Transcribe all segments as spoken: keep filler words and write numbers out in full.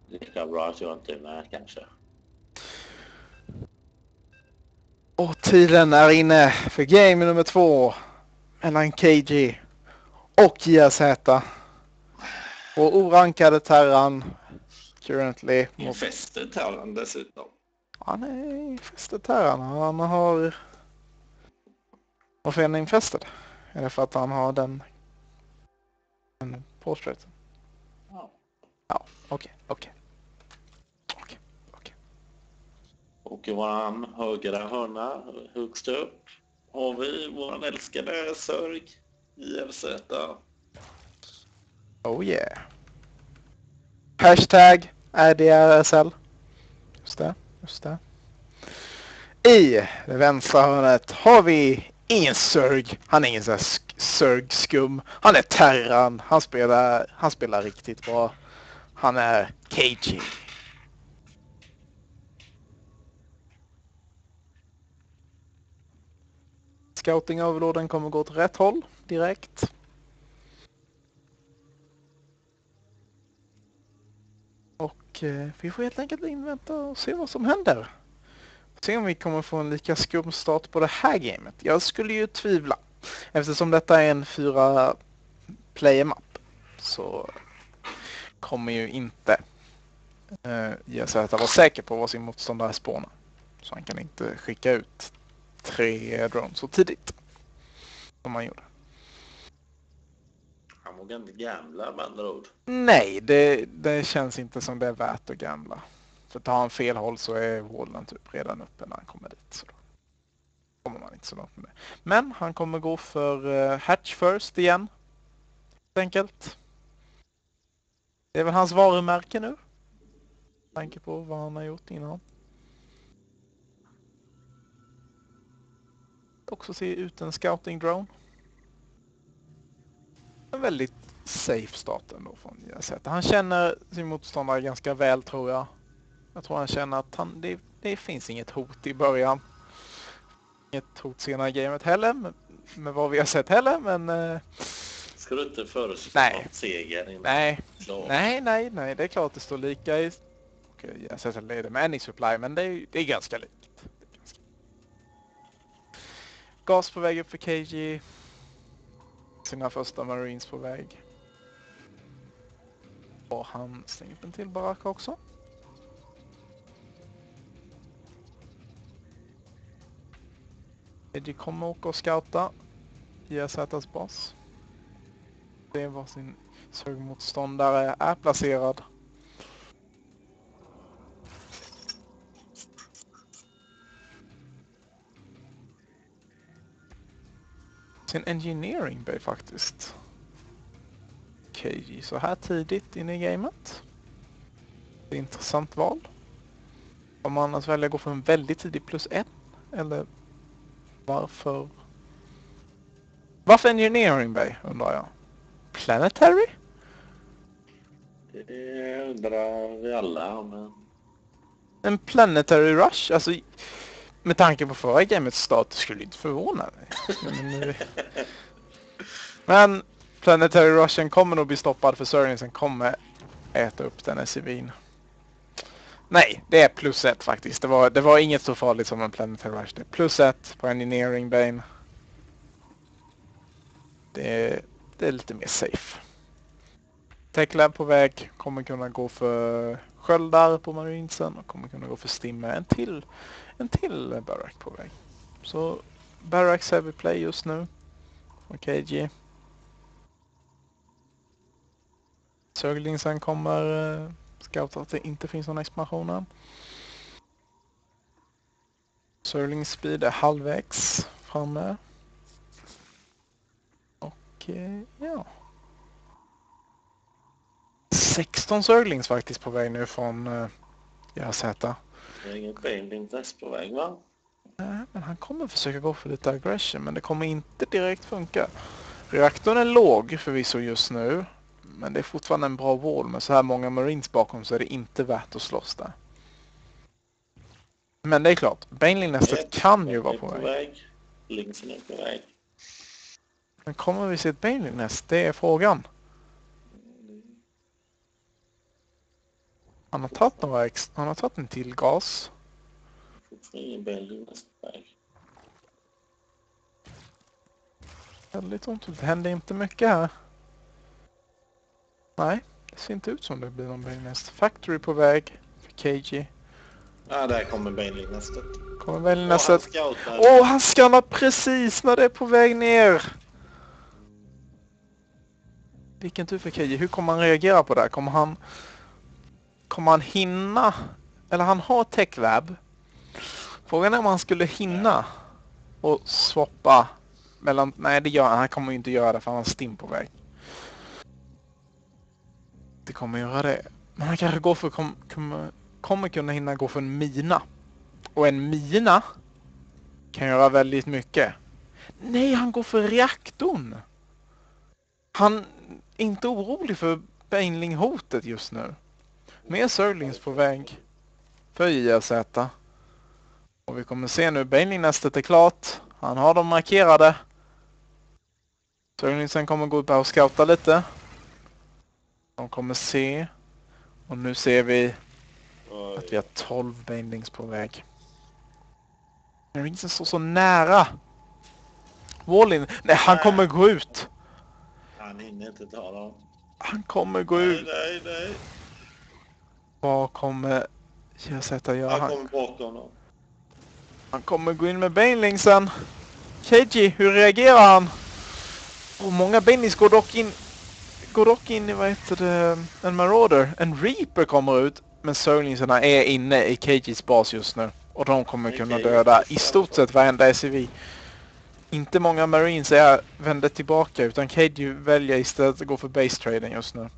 Lika bra att jag inte är med kanske. Och tiden är inne för game nummer två mellan K G och J Z. Och orankade Terran currently mot... Infested tar han dessutom. Han är infested Terran. Han har... Varför är han infested? Är det för att han har den... den portrait? Ja. Ja, okej, okej. Okej, okej. Och i våran högra hörna högst upp har vi våran älskade Sörg I L Z. Oh yeah. Hashtag R D R S L. Just det, just det. I det vänstra hörnet har vi ingen Sörg. Han är ingen sån här Sörg-skum. Han är Terran. Han spelar, han spelar riktigt bra. Han är K G. Scouting-överlåden kommer gå åt rätt håll direkt. Och eh, vi får helt enkelt invänta och se vad som händer. Se om vi kommer få en lika skum start på det här gamet. Jag skulle ju tvivla. Eftersom detta är en fyra player map så kommer ju inte eh, J Z vara säker på vad sin motståndare spånar. Så han kan inte skicka ut tre drones så tidigt som han gjorde. Han vågar inte gambla med andra ord. Nej, det, det känns inte som det är värt att gambla. För tar han fel håll så är wallen typ redan uppe när han kommer dit. Så då kommer man inte så långt med det. Men han kommer gå för uh, hatch first igen. Helt enkelt. Det är väl hans varumärke nu. Med tanke på vad han har gjort innan. Också se ut en scouting drone. En väldigt safe start ändå från J Z. Han känner sin motståndare ganska väl tror jag. Jag tror han känner att han, det, det finns inget hot i början. Inget hot senare i gamet heller. Med, med vad vi har sett heller. Men... Uh, Ska du inte föreslå nej. något seger innan? Nej. Klart. nej, nej, nej. Det är klart det står lika i... Okej, J Z leder med any supply. Men det är, det är ganska likt. Det är ganska... Gas på väg upp för K G. Sina första marines på väg. Och han stänger upp en till barack också. Eddie kommer åka och scouta J Z:s bas. Det är var sin sögmotståndare är placerad. Sin engineering bay faktiskt. K G så här tidigt in i gamet. Det är ett intressant val. Om man annars väljer att gå för en väldigt tidig plus ett. Eller varför? Varför engineering bay undrar jag? Planetary? Det undrar vi alla. Men... En planetary rush? Alltså med tanke på förra gamets start skulle inte förvåna mig. Men, men planetary rushen kommer nog bli stoppad för Sörensen kommer äta upp den S U V:n. Nej, det är plus ett faktiskt. Det var, det var inget så farligt som en planetary rush. Det är plus ett på engineering bane. Det är, det är lite mer safe. Techlab på väg kommer kunna gå för sköldar på marinesen och kommer kunna gå för stimmer. En till, en till barrack på väg. Så barracks heavy play just nu. Och K G. Söglingsen kommer uh, scouta att det inte finns någon expansion än. Sörlings speed är halvvägs framme. Och uh, ja. sexton Sörlings faktiskt på väg nu från uh, J Z. Det är inget Bailing test på väg va? Nej, men han kommer försöka gå för lite aggression, men det kommer inte direkt funka. Reaktorn är låg förvisso just nu, men det är fortfarande en bra wall. Med så här många marines bakom så är det inte värt att slåss där. Men det är klart, Baneling-nästet kan ju vara på, på väg. väg. Linksen är på väg. Men kommer vi se ett Baneling-näst? Det är frågan. Han har tagit några ex... Han har tagit en till gas. Fortfarande ingen Bailing nästa väg. Väldigt ont. Det händer inte mycket här. Nej, det ser inte ut som det blir någon Bailing-näst. Factory på väg för K G. Ja, där kommer Bailing-nästet. Kommer väl Och han nästan... scoutar. Åh, han skannar precis när det är på väg ner! Vilken tur för K G. Hur kommer han reagera på det här? Kommer han... Kommer han hinna? Eller han har techlab. Frågan är om han skulle hinna och swappa mellan... Nej, det gör han. Han kommer ju inte göra det för han har stim på väg. Det kommer göra det. Men han kanske går för... Kom, kommer, kommer kunna hinna gå för en mina. Och en mina kan göra väldigt mycket. Nej, han går för reaktorn. Han är inte orolig för Baneling-hotet just nu. Mer Zerglings på väg för J R Z. Och vi kommer se nu, Baneling-nästet är klart. Han har dem markerade. Zerglingsen kommer gå upp här och scouta lite. De kommer se. Och nu ser vi Oj. att vi har tolv Banelings på väg. Ringsen står så nära. Wallin, nej han kommer gå ut. Han hinner inte ta dem. Han kommer gå Nej, ut. nej, nej. Vad kommer J R Z göra? Han Han, kommer bakom dem. han kommer gå in med Banelingsen. K G, hur reagerar han? Och många Banelings går dock in går dock in i vad heter det, en Marauder. En Reaper kommer ut, men Zerglingsarna är inne i K Gs bas just nu. Och de kommer kunna Okej. döda i stort sett varenda S C V. Inte många Marines är vänder tillbaka, utan K G väljer istället att gå för base trading just nu.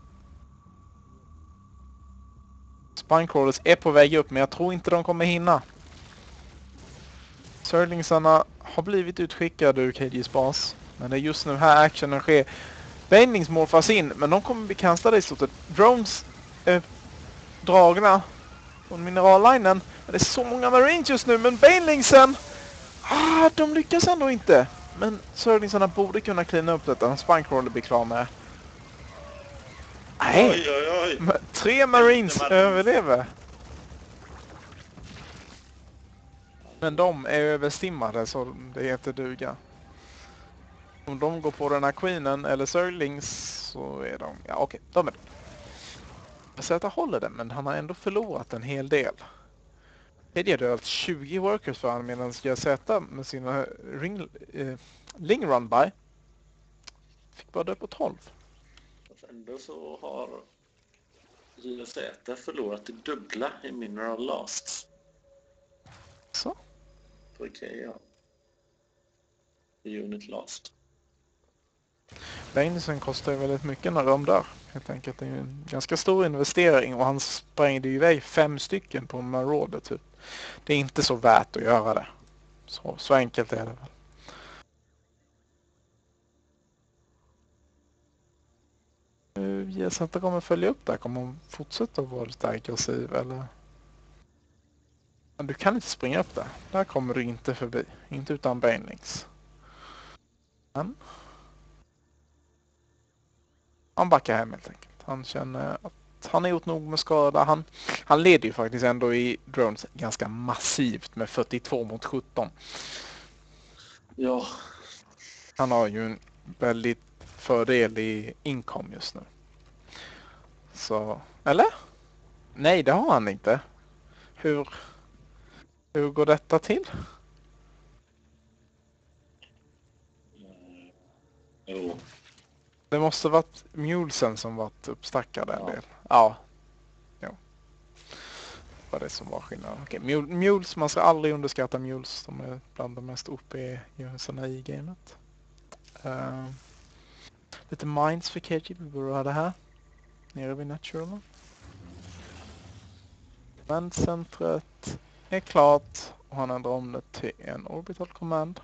Spinecrawlers är på väg upp, men jag tror inte de kommer hinna. Zerglingsarna har blivit utskickade ur K Gs bas, men det är just nu här actionen sker. Banelings morfas in, men de kommer bli cancellade i stort sett. Drones är dragna från minerallinen. Men det är så många Marines just nu, men Banelingsen... Ah, de lyckas ändå inte. Men Zerglingsarna borde kunna cleana upp detta. Spinecrawler blir klar med. Nej, Oj, oj, oj. men tre Marines överlever. Men de är överstimmade så det heter duga. Om de går på den här Queenen eller Zerglings så är de... Ja okej, de är det. Zeta håller den, men han har ändå förlorat en hel del. Det är dödat tjugo workers för honom medan jag Z med sina ring, eh, Ling Run By fick bara dö på tolv. Ändå så har J R Z förlorat det dubbla i Mineral Last. Så. Okej, ja. I Unit Last. Bainesen kostar ju väldigt mycket när de dör. Helt enkelt, det är ju en ganska stor investering och han sprängde ju iväg fem stycken på en Marauder typ. Det är inte så värt att göra det. Så, så enkelt är det väl. J R Z kommer följa upp där. Kommer hon fortsätta att vara lite aggressiv eller? Men du kan inte springa upp där. Där kommer du inte förbi. Inte utan Banelings. Men han backar hem helt enkelt. Han känner att han har gjort nog med skada. Han, han leder ju faktiskt ändå i drones ganska massivt med fyrtiotvå mot sjutton. Ja. Han har ju en väldigt fördel i income just nu. Så, eller? Nej, det har han inte. Hur, hur går detta till? Jo. Det måste varit mulesen som varit uppstackade en Ja. del. Ja. Jo. Det var det som var skillnaden. Okej, mul- mules, man ska aldrig underskatta mules. De är bland de mest O P-djuren i gamet. Uh, lite mines för K G, vi borde ha det här. Nere vid natural. Men centret är klart och han ändrar om det till en orbital command.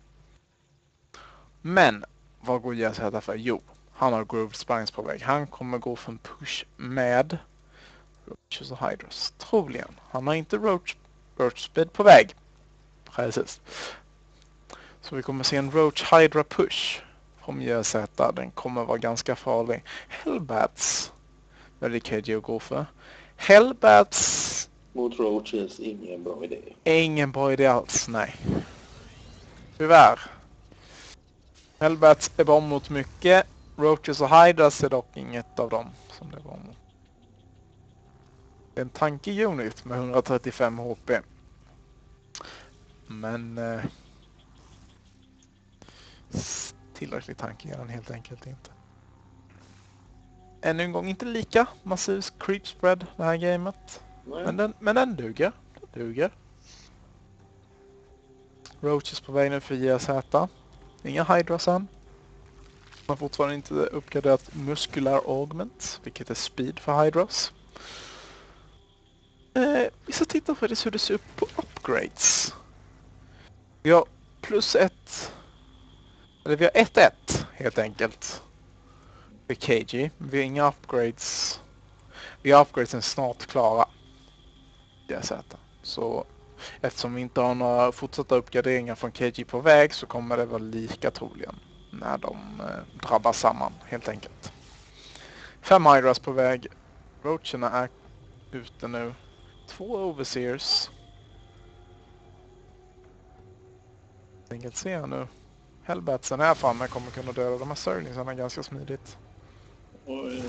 Men vad går J R Z för? Jo, han har Grove Spines på väg. Han kommer gå för en push med Roaches och Hydras. Troligen. Han har inte Roach, Roach Speed på väg. Precis. Så vi kommer se en Roach Hydra push från J R Z. Den kommer vara ganska farlig. Hellbats väljer K G att gå för. Hellbats Mot Roaches, ingen bra idé. är ingen bra idé alls, nej. Tyvärr. Hellbats är bra mot mycket. Roaches och Hydras är dock inget av dem som det är bra mot. Det är en tanke-unit med hundratrettiofem H P. Men eh, tillräckligt tanke är den helt enkelt inte. Ännu en gång inte lika massiv creep spread det här gamet. Men den, men den duger. Den duger. Roaches på väg nu för J S Z. Inga Hydras än. Man har fortfarande inte uppgraderat muskular augment, vilket är speed för Hydras. Eh, vi ska titta på det hur det ser ut på upgrades. Vi har plus ett, eller vi har ett ett helt enkelt för K G. Vi har inga upgrades. Vi har upgradesen snart klara. Jag sätter. Så eftersom vi inte har några fortsatta uppgraderingar från K G på väg så kommer det vara lika troligen när de eh, drabbas samman helt enkelt. Fem Hydras på väg. Roacherna är ute nu. Två Overseers. Jag enkelt se här nu. Hellbatsen här framme kommer kunna döda de här Surlingsarna ganska smidigt. Oj.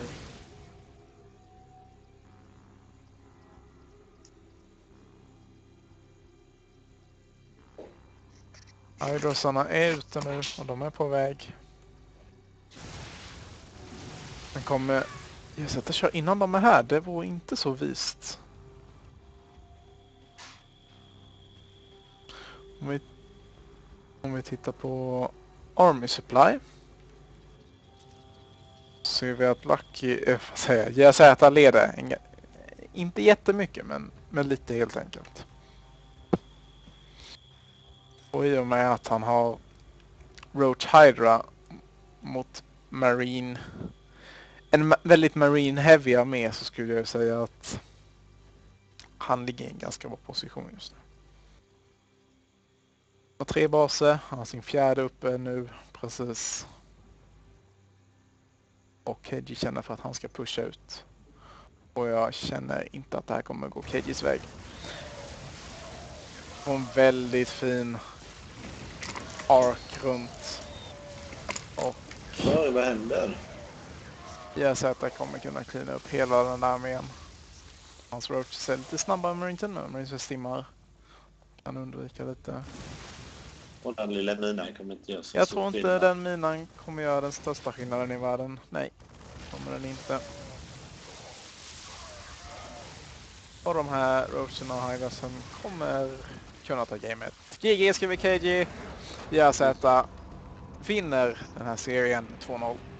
Hydrasarna är ute nu och de är på väg. Den kommer... Jag sätter kör innan de är här. Det var inte så vist. Om vi, om vi tittar på Army Supply. Ser vi att Lucky... Eh, vad säger jag? J Z leder. Inga, inte jättemycket men, men lite helt enkelt. Och i och med att han har Roach Hydra mot Marine, en väldigt Marine heavy armé, så skulle jag säga att han ligger i en ganska bra position just nu. Han har tre baser, han har sin fjärde uppe nu precis. Och K G känner för att han ska pusha ut. Och jag känner inte att det här kommer gå K G's väg. Och en väldigt fin ark runt. Och Oj, vad händer? J Z kommer kunna klina upp hela den där armén. Hans Roaches är lite snabbare än Marineten, men Marines stimmar. Kan undvika lite. Och den lilla minan kommer inte göra så Jag stor tror inte skillnad. den minan kommer göra den största skillnaden i världen. Nej, kommer den inte. Och de här Roacherna och Hydrasen kommer kunna ta gamet. G G skriver K G. J Z vinner den här serien två noll.